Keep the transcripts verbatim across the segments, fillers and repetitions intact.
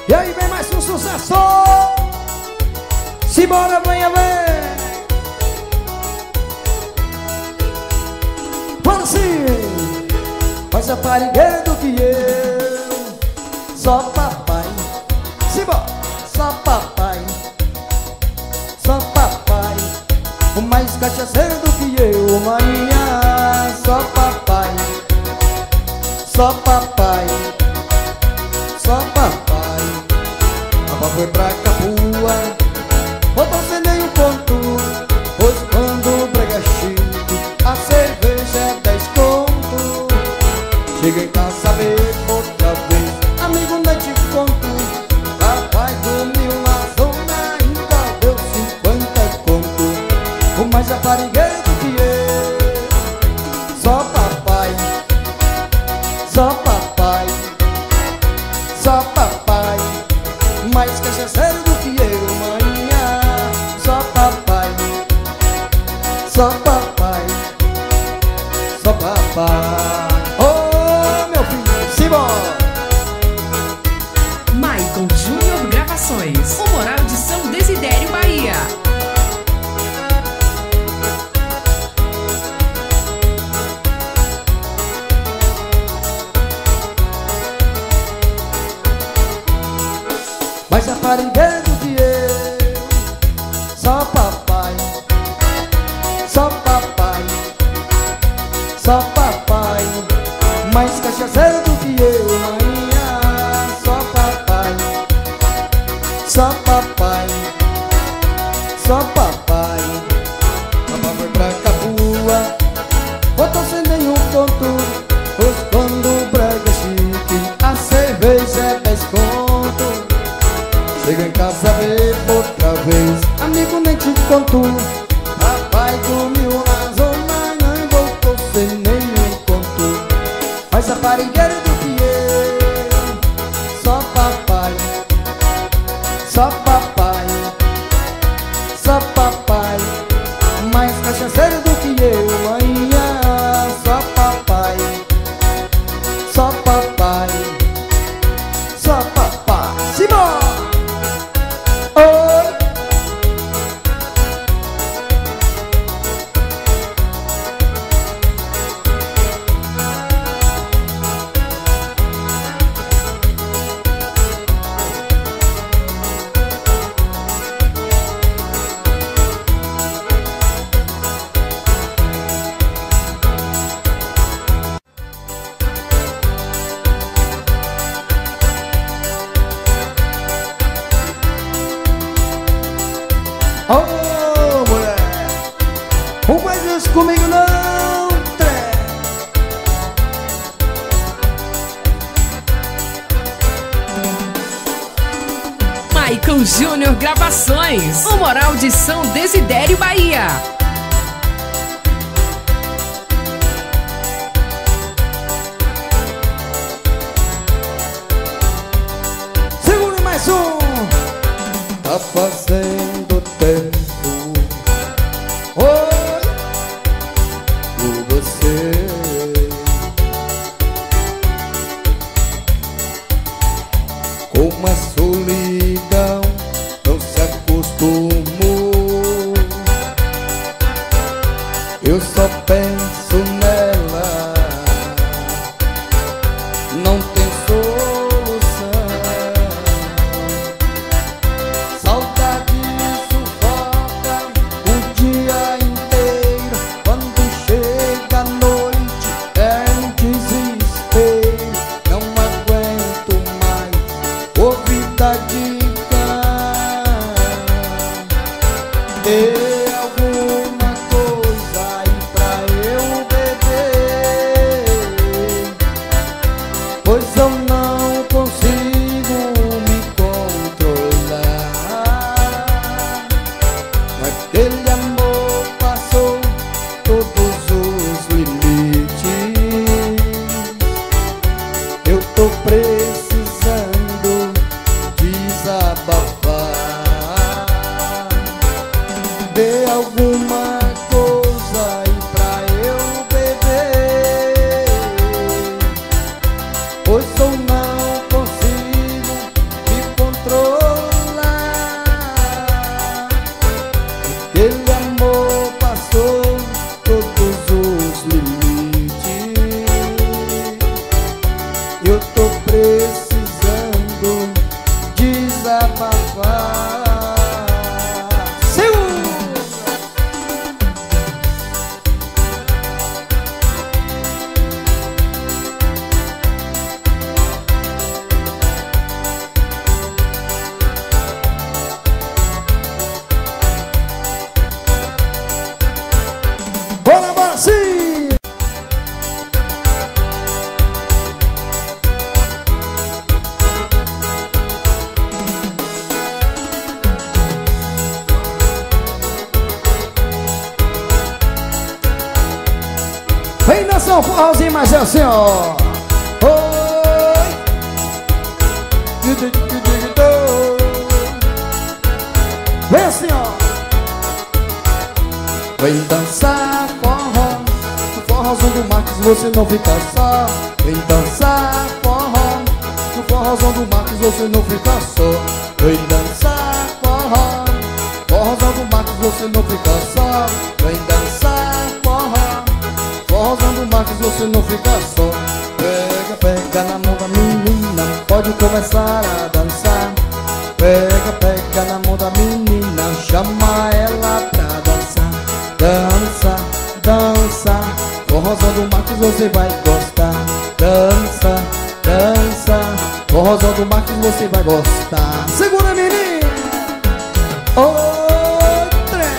E aí vem mais um sucesso. Simbora, venha ver. Fala assim. Mais aparelheiro do que eu. Só papai. Simbora. Só papai. Só papai. O mais cachaceiro do que eu, maninha. Só papai. Só papai. Só papai. A pá foi pra Capua, botou sem nenhum ponto. Pois quando o brega chique, a cerveja é dez conto. Chega em casa, ver outra vez, amigo, não te conto. Papai dormiu na zona, ainda deu cinquenta conto. O mais aparelheiro que eu. Só papai. Só papai. Só papai. Mais cachaceiro do que eu, manhã. Só papai. Só papai. Só papai. Oh, meu filho, simbora. Maicon Júnior Gravações, o Moral de São Desidério, Bahia. Mais aparelheiro que eu. Só papai. Só papai. Só papai. Mais cachaceiro do que eu, maninha. Só papai. Só papai. Só papai. Papai foi pra Capua, botou sem nenhum ponto. Pois quando o brega chique, a cerveja é dez conto. Chega em casa, bebo outra vez, amigo, nem te conto. Papai dormiu na zona, não voltou sem nenhum conto. Mais aparelheiro do que eu. Só papai. Só papai. Só papai. Mais cachaceiro do que eu, manhã. Só papai. Só papai. Só papai. Simbora! Oh, mulher, não faz isso comigo não, tré. Maicon Júnior Gravações, o Moral de São Desidério, Bahia. Segura mais um. Tá fazendo tempo, oi, por você. Com a solidão não se acostumou. Eu só penso nela, não tem solução. Saudade forrozinho, mas é assim, ó. Oi. Vem assim, ó. Vem dançar forró, no forrozão do Marcos você não fica só. Vem dançar forró, no forrozão do Marcos você não fica só. Vem dançar forró, forrozão do Marcos você não fica só. Vem dançar forró, forrozão do Marcos você não fica só. Pega, pega na mão da menina, pode começar a dançar. Pega, pega na mão da menina, chama ela pra dançar. Dança, dança, forrozão do Marcos você vai gostar. Dança, dança, forrozão do Marcos você vai gostar. Segura, menina. Outra.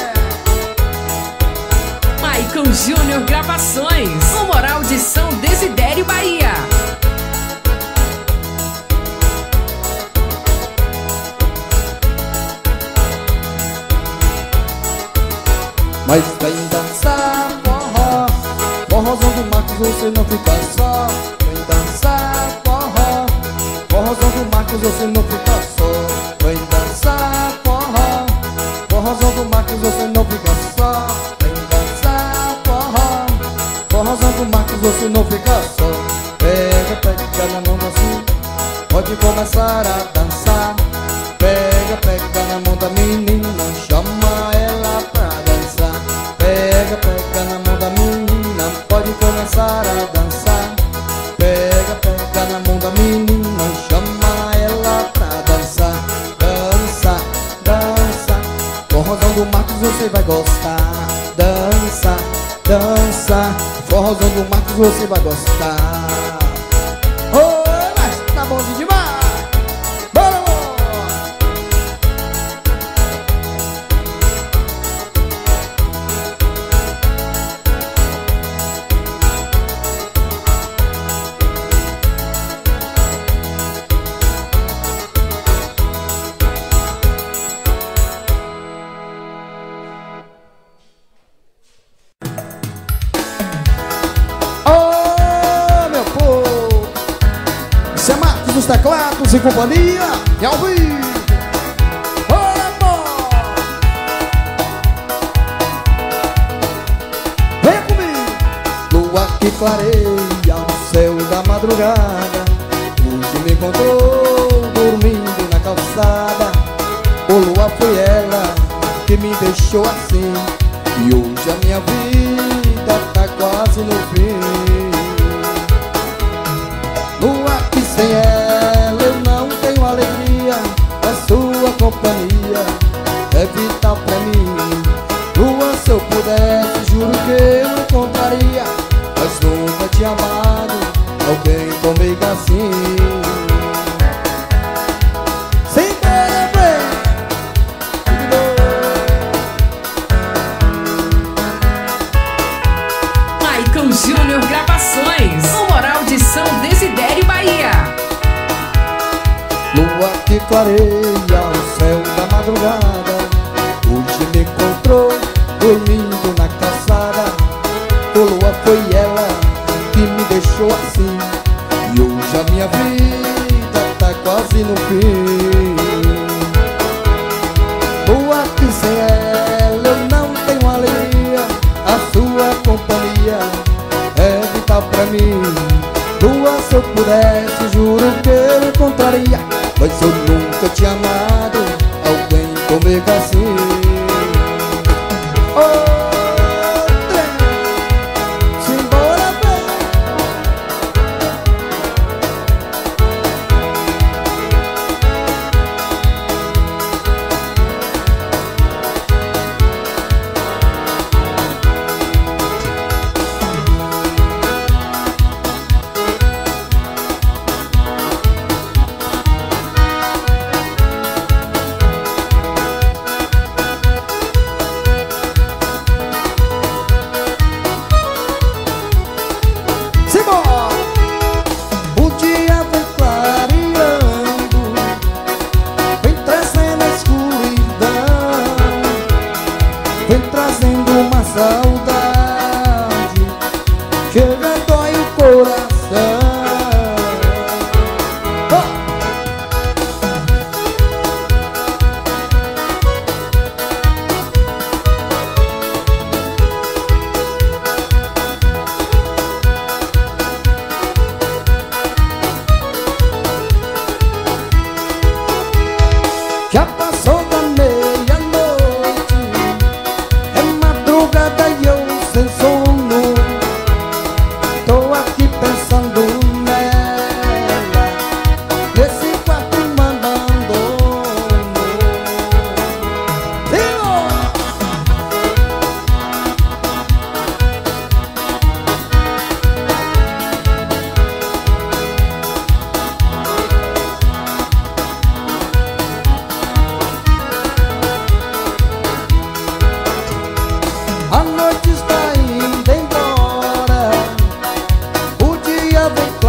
Maicon Júnior Gravações, o Moral de São Desidério, Bahia. Mas vem dançar forró, forrozão do Marcos você não fica só. Vem dançar forró, forrozão do Marcos você não fica só. Vem dançar forró, forrozão do Marcos você não fica só. Vem dançar forró, forrozão do Marcos você não fica só. Pega, pega na mão assim, pode começar a dançar. Pega, pega na mão da menina, chama ela pra dançar. Pega, pega na mão da menina, pode começar a dançar. Pega, pega na mão da menina, chama ela pra dançar. Dança, dança, forrozão do Marcos você vai gostar. Dança, dança, forrozão do Marcos você vai gostar. Oi, mas tá bom demais. Bora, os teclados e companhia e ao vivo. Venha comigo. Lua que clareia o céu da madrugada, hoje me encontrou dormindo na calçada. Ô lua, foi ela que me deixou assim, e hoje a minha vida tá quase no fim. Lua que sem ela eu não tenho alegria, a sua companhia é vital pra mim. Lua, se eu pudesse, juro que eu encontraria, mas nunca tinha amado alguém comigo assim. Sem querer ver. Maicon Júnior Gravações, o Moral de São Desidério, Bahia. Lua que clareia o céu da madrugada, hoje me encontrou dormindo na calçada. Ô lua, foi ela que me deixou assim, e hoje a minha vida tá quase no fim. Lua que sem ela eu não tenho alegria, a sua companhia é vital pra mim. Lua, se eu pudesse, juro que eu encontraria, mas eu nunca tinha amado alguém comigo assim. Outra, simbora, bem.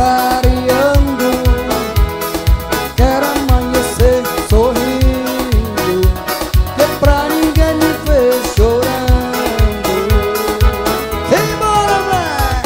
clareando, quero amanhecer sorrindo, que pra ninguém me ver chorando. Simbora, velho!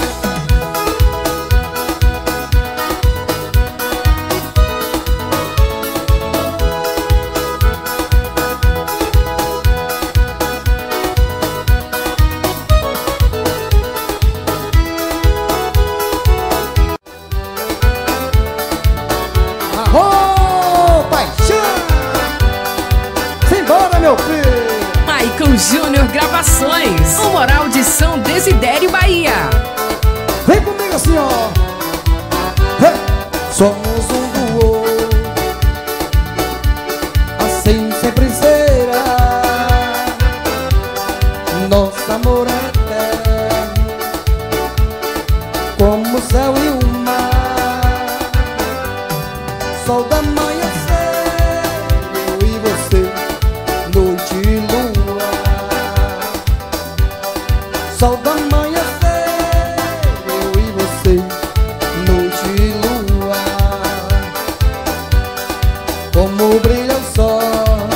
Arro, paixão! Simbora, meu filho! Maicon Júnior Gravações. O Moral de São Desidério, Bahia. Vem comigo assim, ó. Hey! Somos um do outro, assim sempre será. Nosso amor é eterno, como o céu e o mar. Sol da manhã cedo, eu e você, noite e lua. Sol da manhã cedo, eu e você, noite e lua. Como brilha o sol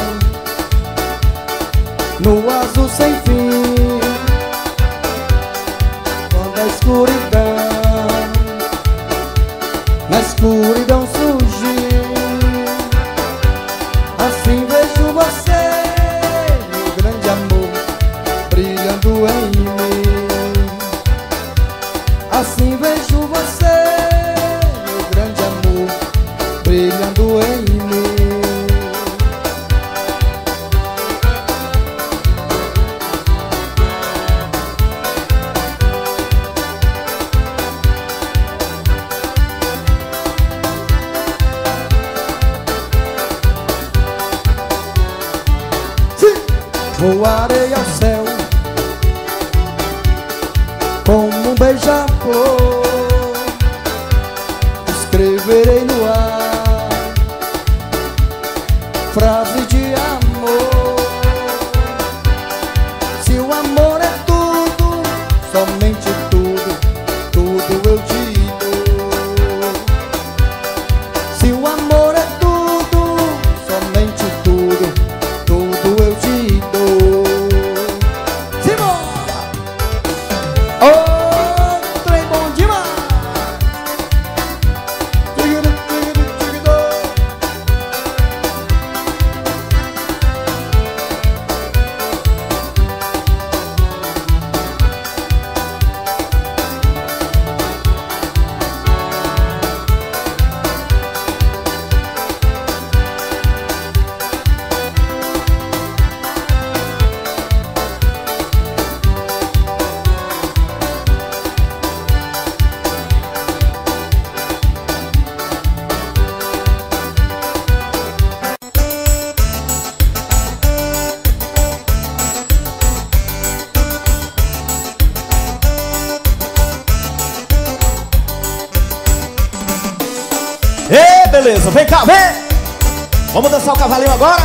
no azul sem fim, quando a escuridão, na escuridão surgir, assim vejo você, meu grande amor, brilhando em mim. Assim vejo você, meu grande amor, brilhando em mim. Voarei ao céu como um beija-flor, escreverei no ar frase de amor. Se o amor é tudo, somente tudo, tudo eu te dou. Se o amor é tudo, somente tudo, tudo eu te dou. Oh, trem bom demais! Ei, beleza, vem cá, vem! Vamos dançar o cavalinho agora?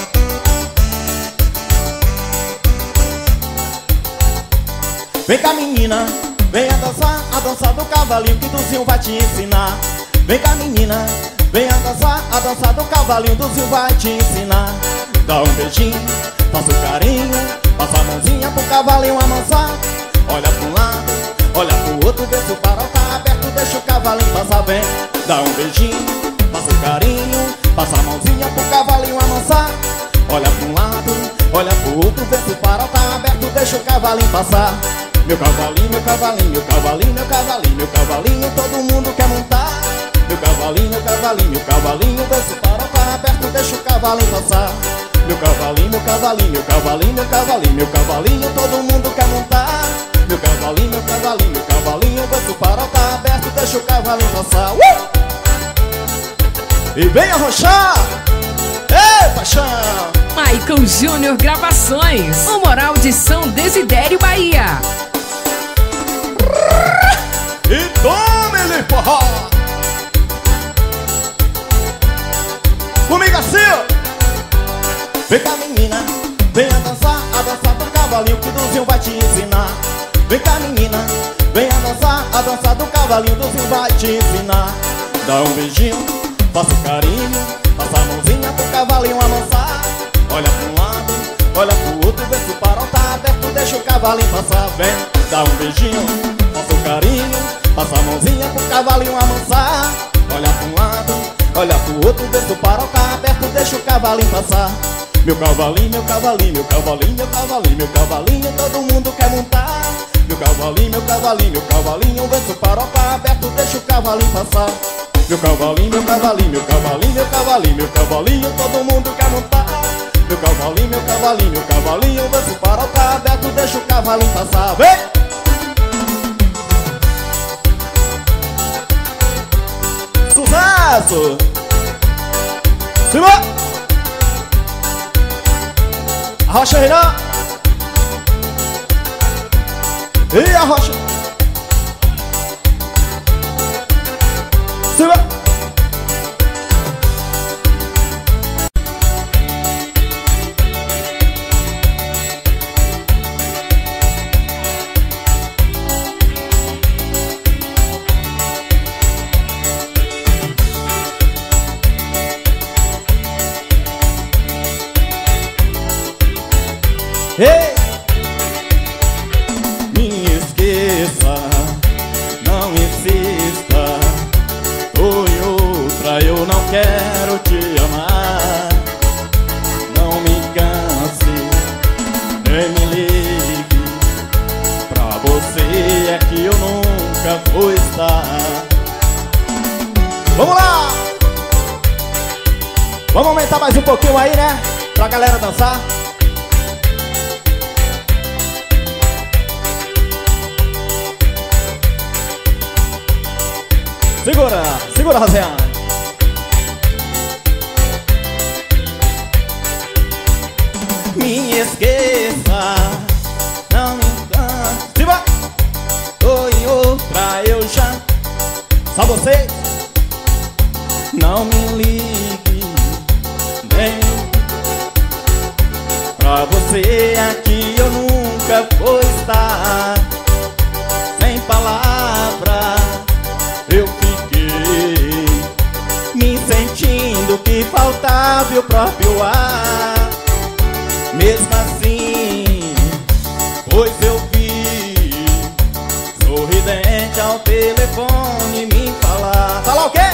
Vem cá, menina, venha dançar a dança do cavalinho que Duzinho vai te ensinar. Vem cá, menina, venha dançar a dança do cavalinho, Duzinho vai te ensinar. Dá um beijinho, faça um carinho, passa a mãozinha pro cavalinho amansar. Olha pra um lado, olha pro outro, vê se o farol tá aberto, deixa o cavalinho passar bem. Dá um beijinho, faça um carinho, passa a mãozinha pro cavalinho amansar. Olha pra um lado, olha pro outro, vê se o farol tá aberto, deixa o cavalinho passar. Meu cavalinho, meu cavalinho, meu cavalinho, meu cavalinho, meu cavalinho, todo mundo quer montar. Meu cavalinho, meu cavalinho, meu cavalinho, vê se o farol tá aberto, deixa o cavalinho passar. Meu cavalinho, meu cavalinho, meu cavalinho, meu cavalinho, meu cavalinho, todo mundo quer montar. Meu cavalinho, meu cavalinho, meu cavalinho, vê se o farol tá aberto, deixa o cavalinho passar. Uh! E vem arrochar! Ei, paixão! Maicon Júnior Gravações. O Moral de São Desidério, Bahia. E tome-lhe forró! Comigo assim! Vem cá, menina, venha dançar a dança do cavalinho que Duzinho vai te ensinar. Vem cá, menina, venha dançar a dança do cavalinho cavalinho do Zil vai te ensinar. Dá um beijinho, faça um carinho, passa a mãozinha pro cavalinho amansar. Olha pra um lado, olha pro outro, vê se o farol tá aberto, deixa o cavalinho passar. Vem, dá um beijinho, faça um carinho, passa a mãozinha pro cavalinho amansar. Olha pra um lado, olha pro outro, vê se o farol tá aberto, deixa o cavalinho passar. Meu cavalinho, meu cavalinho, meu cavalinho, meu cavalinho, meu cavalinho, todo mundo quer montar. Meu cavalinho, meu cavalinho, meu cavalinho, vê se o farol tá aberto, deixa o cavalinho passar. Meu cavalinho, meu cavalinho, meu cavalinho, meu cavalinho, meu cavalinho, todo mundo quer montar. Meu cavalinho, meu cavalinho, meu cavalinho, vê se o farol tá aberto, deixa o cavalinho passar. Vem! Sucesso! Cima! Arrocha, Renan! E arrocha! Cima! Ei! Me esqueça, não insista, tô em outra, eu não quero te amar. Não me canse, nem me ligue, pra você é que eu nunca vou estar. Vamos lá! Vamos aumentar mais um pouquinho aí, né? Pra galera dançar. Segura, segura, rapaziada. Me esqueça, não me engane. Se vai, tô em outra, eu já. Só você. Não me ligue, nem pra você aqui eu nunca vou estar. Sem palavras eu fiquei me sentindo que faltava o próprio ar. Mesmo assim, pois eu vi sorridente ao telefone me falar. Falar o quê?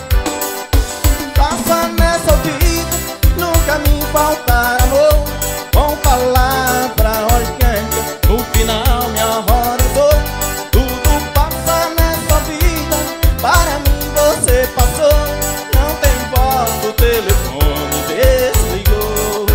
Passa nessa vida, nunca me faltar amor. Com palavra orgânica, no final me horrorizou. Tudo passa nessa vida, para mim você passou. Não tem volta, o telefone desligou.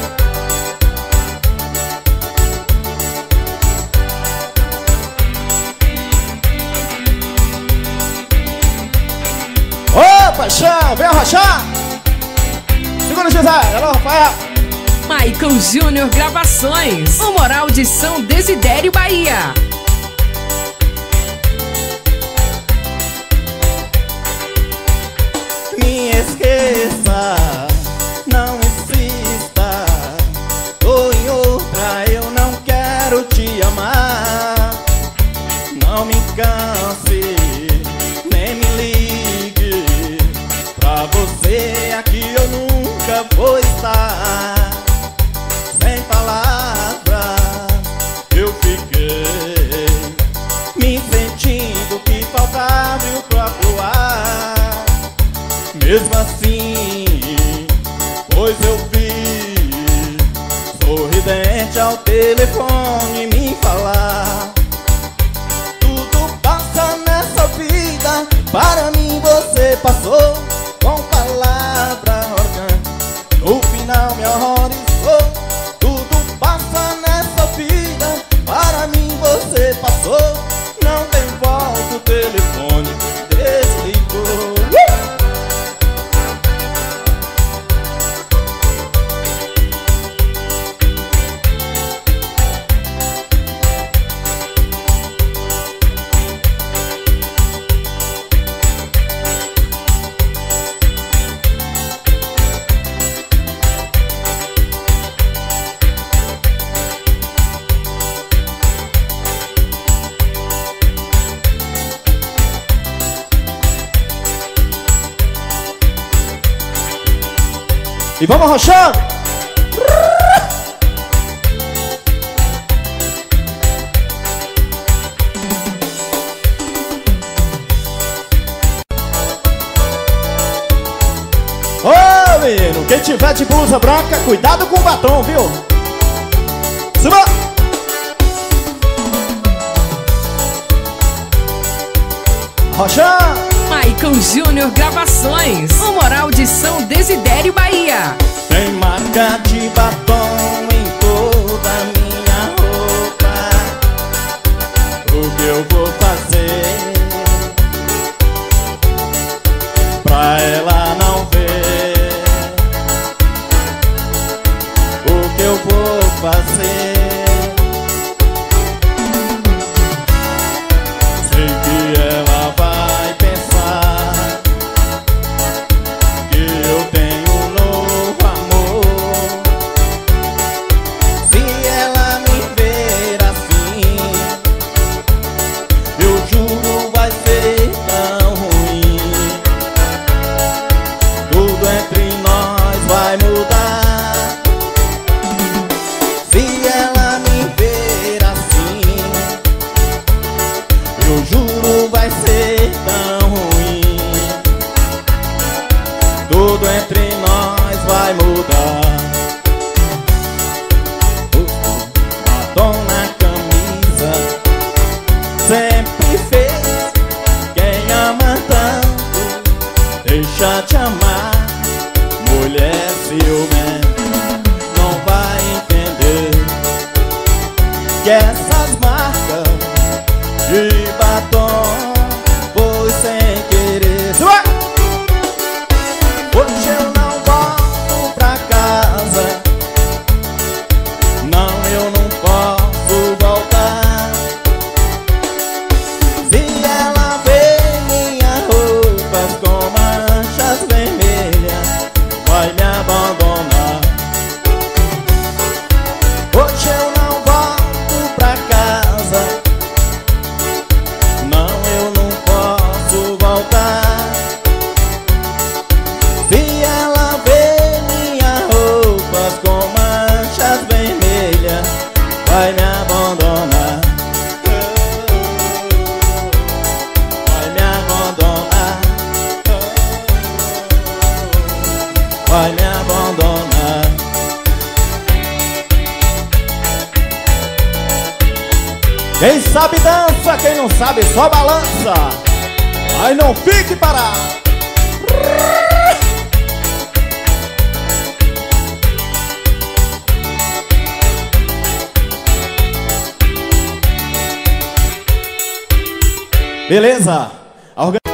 Ô, paixão, vem arrochar. Segura o José, alô, Rafael. Michael Júnior Gravações, o Moral de São Desidério, Bahia. Me esqueça, não insista, tô em outra, eu não quero te amar. Não me canse, nem me ligue, pra você aqui eu nunca vou estar. Sem palavras eu fiquei me sentindo que faltava o próprio ar. Mesmo assim, pois eu vi sorridente ao telefone me falar. Tudo passa nessa vida, para mim você passou. Com palavra orgânica, no final me horrorizou. Tudo passa nessa vida, para mim você passou. Não tem volta, o telefone desligou. E vamos arrochando. Ô menino, quem tiver de blusa branca, cuidado com o batom, viu? Suba! Arrochando. Maicon Júnior Gravações, o Moral de São Desidério, Bahia. Tem marca de batom em toda a minha roupa. O que eu vou fazer pra ela não ver? O que eu vou fazer? Sei que ela vai pensar que eu tenho um novo amor. Se ela me ver assim, eu juro vai ser tão ruim. Tudo entre nós vai mudar. Se ela me ver assim, eu juro vai ser tão ruim. Tudo entre nós vai mudar. Batom na camisa sempre fez quem ama tanto deixa de amar. Mulher ciumenta não vai entender que essas marcas de batom foi sem querer. Sua! Hoje eu não volto pra casa. Não, eu não posso voltar. Se ela vê minhas roupas com manchas vermelhas, vai me abandonar. Hoje eu não volto pra casa. Não, eu não posso voltar. Se ela vê minhas roupas com manchas vermelhas, vai me abandonar. Vai me abandonar. Vai me abandonar. Quem sabe dança, quem não sabe só balança. Mas não fique parado. Beleza? A organ...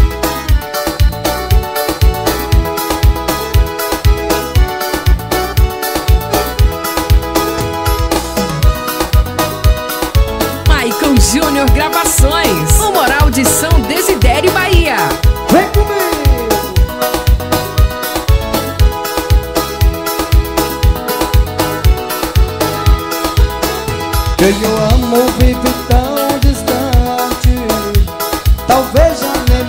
Maicon Júnior Gravações, o Moral de São Desidério, Bahia. Vem comigo! Quem eu amo vive tão distante, talvez já nem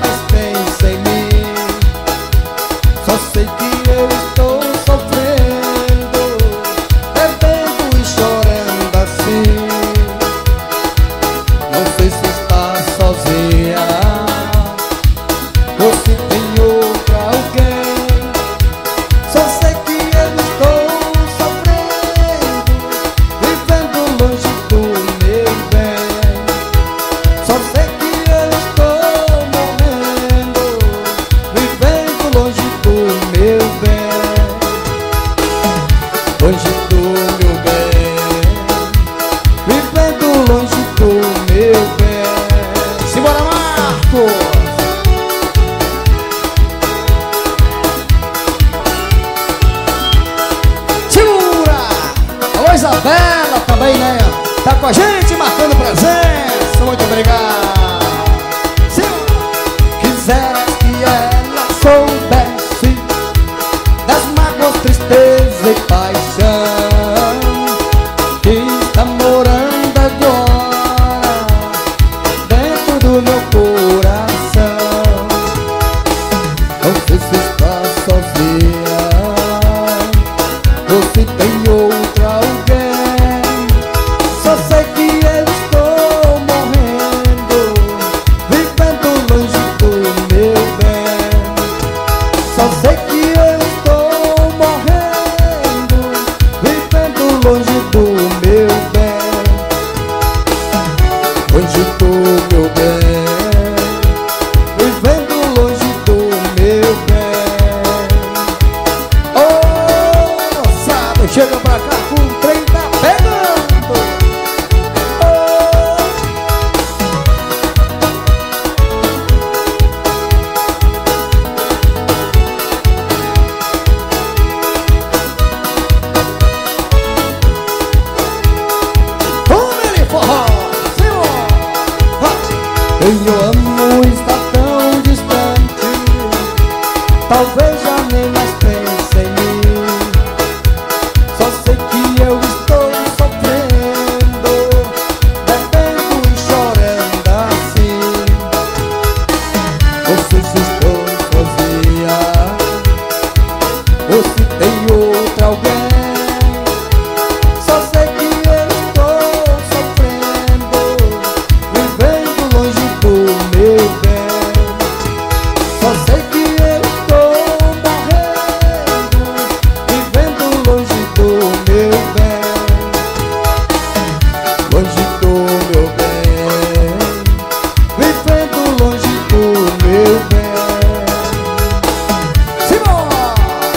talvez já nem mais pense em mim. Só sei que eu estou sofrendo, bebendo e chorando assim. Não sei se estou sozinha ou se tem outra alguém. Só sei que eu estou sofrendo, vivendo longe do meu bem. Só sei que eu estou morrendo, vivendo longe do meu bem. Longe do meu bem, vivendo longe do meu bem. Simbora!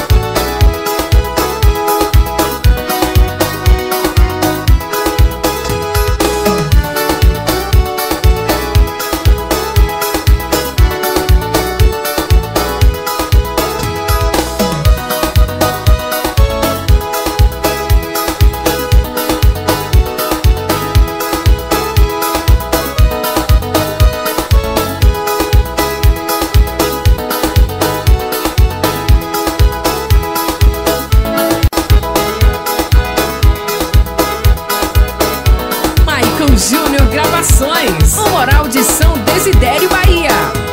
Maicon Júnior Gravações, o Moral de São Desidério, Bahia.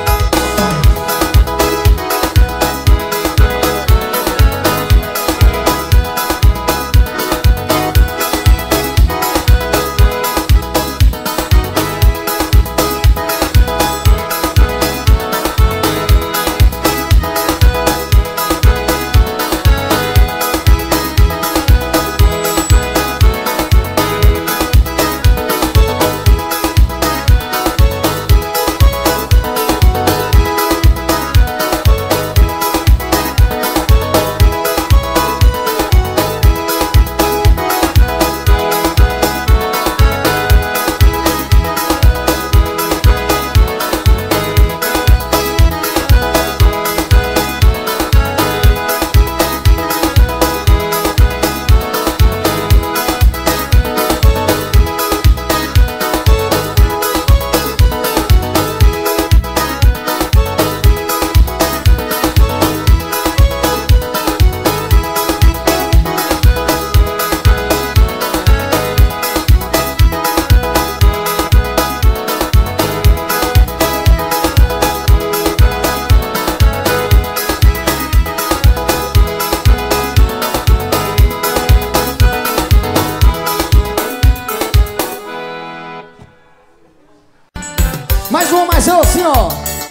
Mais uma, mais eu assim, ó.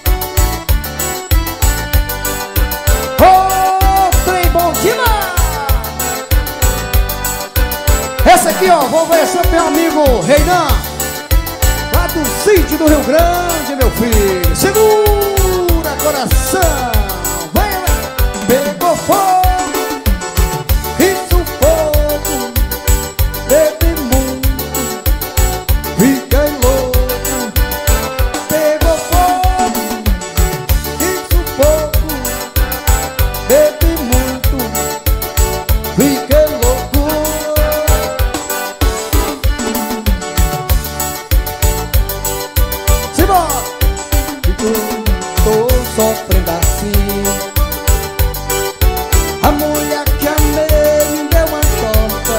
Ô, trem bom demais! Essa aqui, ó, vou oferecer pro meu amigo Reinan, lá do sítio do Rio Grande, meu filho. Segura, coração. Vai, vai. Pegou fogo, isso fogo, bebi muito, fiquei louco. Pegou fogo, isso fogo, bebi muito, fiquei louco. Simbora! Tô sofrendo assim. A mulher que amei me deu uma torta.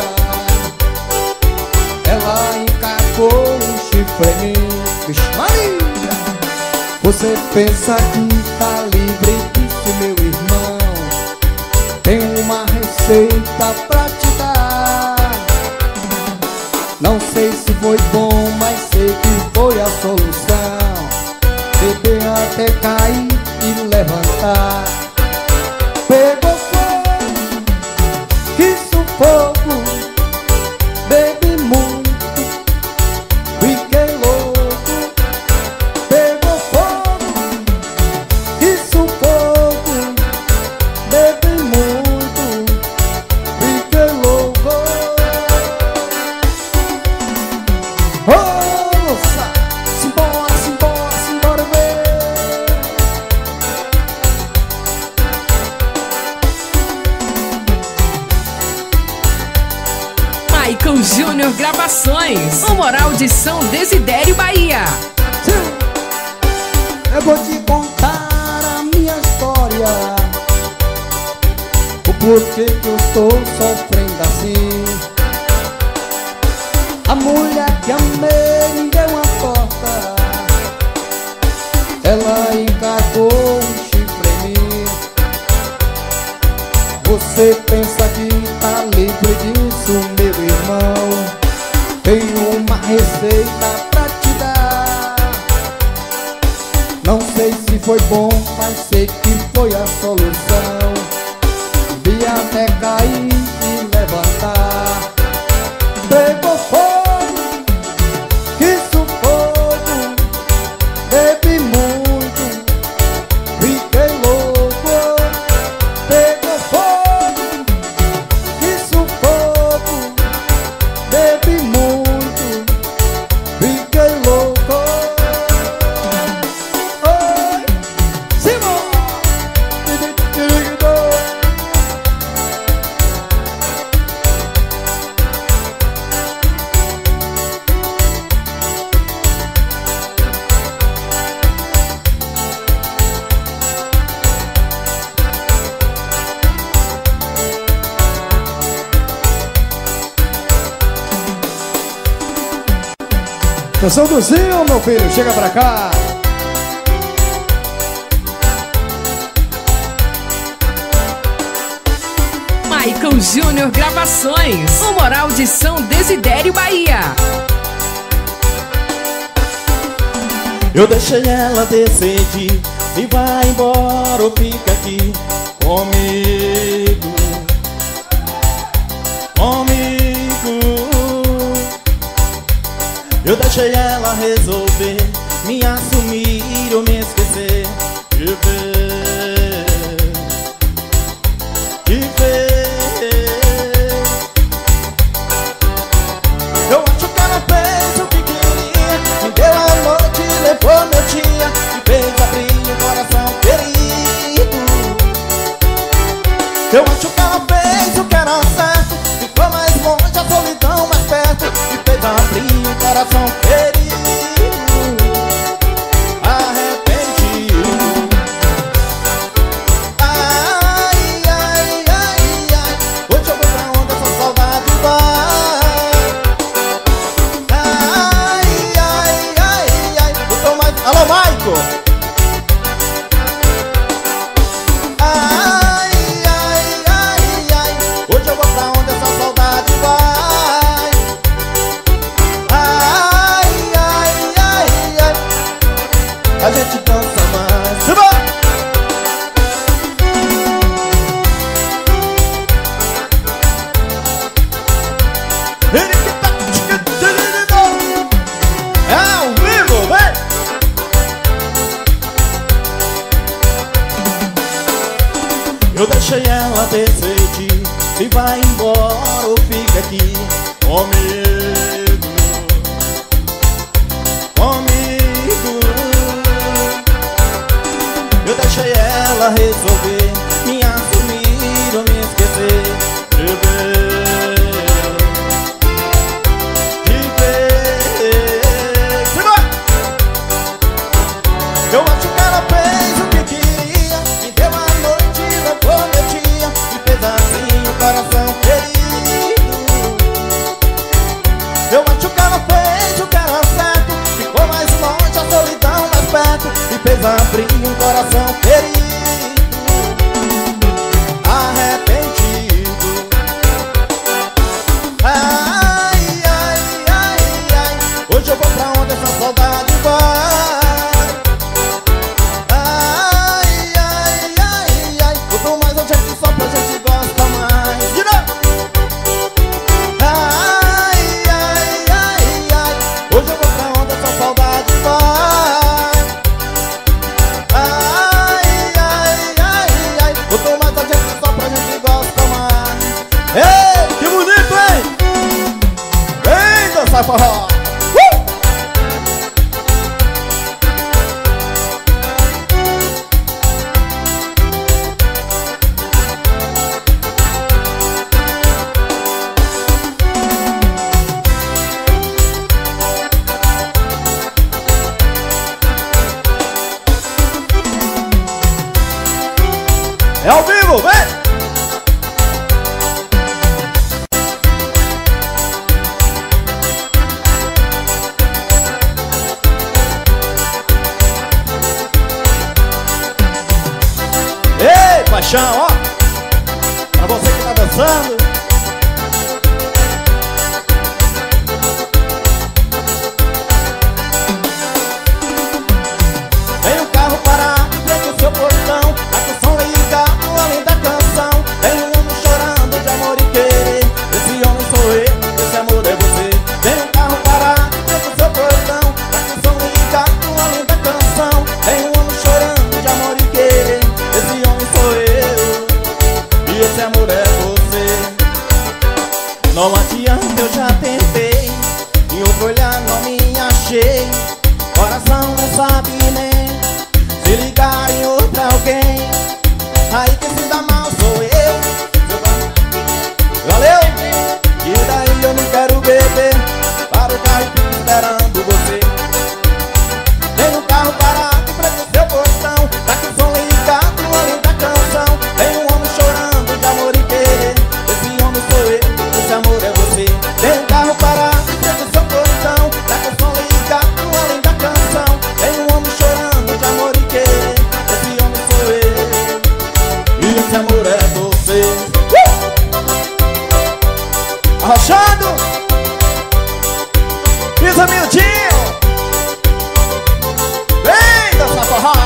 Ela encacou um chifre em mim. Vixe Maria! Você pensa que tá livre disso, meu irmão? Tem uma receita pra te dar. Não sei se foi bom, mas sei que foi a solução. Beber até cair e levantar. Pegou fogo, que sufoco, bebi muito, fiquei louco. Pegou fogo, que sufoco, bebi muito, fiquei louco. Oh, moça, simbora, simbora, simbora ver. Maicon Júnior Gravações, o Moral de São Desidério, Bahia. Eu vou te contar a minha história. por que que eu tô sofrendo assim? A mulher que amei me deu uma porta, ela encargou um chifre em mim. Você pensa que tá livre disso, meu irmão? Tenho uma receita pra te dar. Não sei se foi bom, mas sei que foi a solução. Vi até cair e levantar. Pegou fogo, que sufoco. Bebi muito, fiquei louco. Pegou fogo, que sufoco. Bebi muito, fiquei louco. Oi, Simão. Canção do Zinho, meu filho, chega pra cá. Maicon Júnior Gravações, o Moral de São Desidério, Bahia. Eu deixei ela decidir se vai embora ou fica aqui comigo, comigo. Eu deixei ela resolver me assumir ou me esquecer de ver, de ver. Eu acho que ela fez o que queria, me deu a noite, levou meu dia, me fez abrir o coração ferido. Eu acho que ela fez o que era certo, ficou mais longe, a solidão mais perto, me fez abrir o coração ferido. Arrependido. Ai, ai, ai, ai, hoje eu vou pra onde essa saudade vai. Ai, ai, ai, ai, eu tô mais... Alô, Maico! Ai, ai, ai, ai, hoje eu vou pra onde essa saudade vai. Ai, ai, ai, ai, a gente dança mais. Simba! É ao vivo, vem! Eu deixei ela decidir se vai embora ou fica aqui comigo, comigo. Eu deixei ela resolver me assumir ou me esquecer de ver, de ver. Simba! Eu acho que ela fez o que queria, me deu a noite, levou meu dia, me fez assim o coração ferido. Eu acho que ela fez o que era certo, ficou mais longe, a solidão mais perto, me fez abrir um coração ferido. Arrependido. Ai, ai, ai, ai, hoje eu vou pra onde essa saudade vai. Ai, ai, ai, ai, eu tô mais onde aqui só pra gente gosta mais. De novo. Ai, ai, ai, ai, hoje eu vou pra onde essa saudade vai. Ai, ai, ai, ai, eu tô mais onde aqui só pra gente gosta mais. Ei, que bonito, hein? Vem dançar forró. Uh! É ao vivo, vem! chão, ó. Pra você que tá dançando. Tem um carro parado em frente ao seu portão, tá com o som ligado além da canção. Tem um homem chorando de amor e querer. Esse homem sou eu, esse amor é você. Tem um carro parado em frente ao seu portão, tá com o som ligado além da canção. Tem um homem chorando de amor e querer. Esse homem sou eu, e esse amor é você. Não adianta, eu já tentei, em outro olhar não me achei. Coração não sabe nem se ligar em outra alguém. Aí quem se dá mal sou eu. Valeu! E daí eu não quero beber, para o carro e fico esperando você. Tem um carro parado em frente ao seu portão, tá com o som ligado além da canção. Tem um homem chorando de amor e querer. Esse homem sou eu, esse amor é você. Tem um carro parado em frente ao seu portão, tá com o som ligado além da canção. Tem um homem chorando de amor e querer. Esse homem sou eu, e esse amor é você. uh! Arrochando, pisa miudinho, vem dançar forró.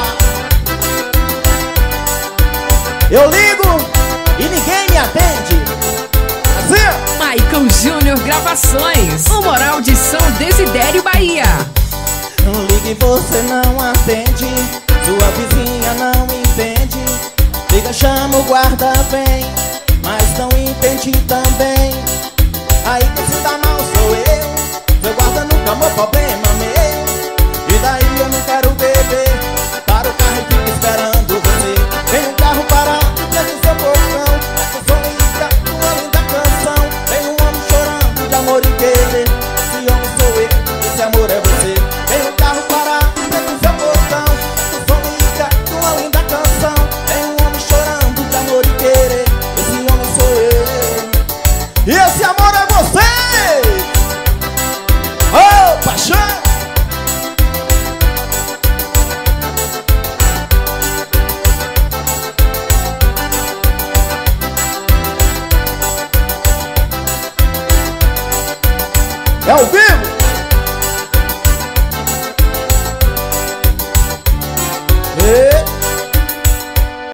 Eu ligo e ninguém me atende. Assim, Maicon Júnior Gravações. O Moral de São Desidério, Bahia. não liga e você não atende. Sua vizinha não entende. Liga, chama o guarda, vem, mas não entende também. Aí quem se dá mal sou eu. Seu guarda nunca amou problema meu.